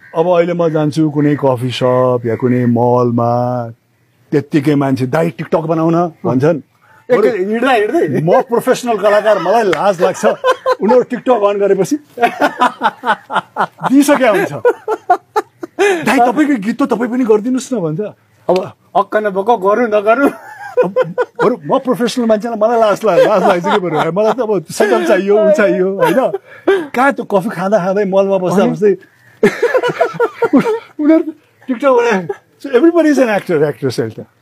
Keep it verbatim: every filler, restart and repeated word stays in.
अब अहिले म जान्छु कुनै कफी सप या कुनै मलमा त्यत्तिकै मान्छे दाइ टिकटक बनाउन भन्छन् हिँड्दा हिँड्दै म प्रोफेसनल कलाकार मलाई लाज लाग्छ उनीहरू टिकटक अन गरेपछि दिइसक्या हुन्छ दाइ तपाईँको गीत त तपाईँ पनि गरिदिनुहोस् न भन्छ अब अक्क नबक्क गरौँ नगरौँ बरु म प्रोफेसनल मान्छेलाई मलाई लाज लाग्छ लाज लाग्छ कि बरु मलाई त अब सेटअप चाहियो ऊ चाहियो होइन कहाँ त्यो कफी खाँदा खाँदै मलमा बस्दा बस्दै उनीहरू टिकटक बनाए everybody is an actor actress अहिले त